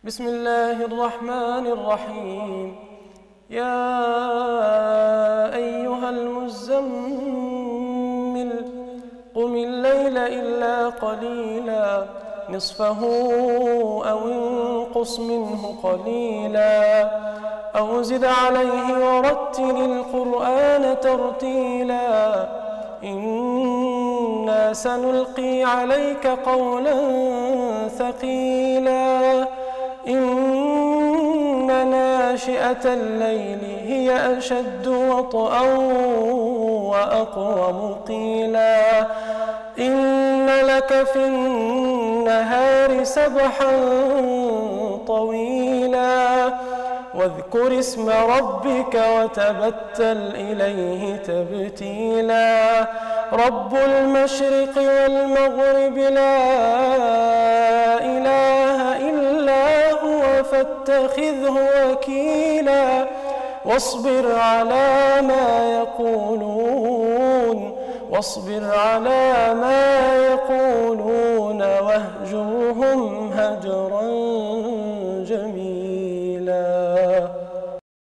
بسم الله الرحمن الرحيم. يا أيها المزمل قم الليل إلا قليلا نصفه أو انقص منه قليلا أو زد عليه ورتل القرآن ترتيلا إنا سنلقي عليك قولا ثقيلا إن ناشئة الليل هي أشد وطئا وأقوم قيلا إن لك في النهار سبحا طويلا واذكر اسم ربك وتبتل إليه تبتيلا رب المشرق والمغرب لا إله إلا هو فاتخذه وكيلا واصبر على ما يقولون واهجرهم هجرا